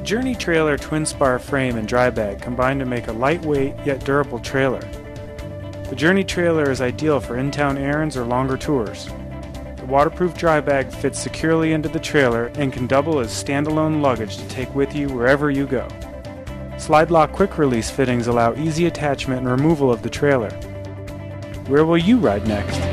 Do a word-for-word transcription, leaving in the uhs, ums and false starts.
The Journey Trailer twin spar frame and dry bag combine to make a lightweight yet durable trailer. The Journey Trailer is ideal for in-town errands or longer tours. The waterproof dry bag fits securely into the trailer and can double as standalone luggage to take with you wherever you go. Slide lock quick release fittings allow easy attachment and removal of the trailer. Where will you ride next?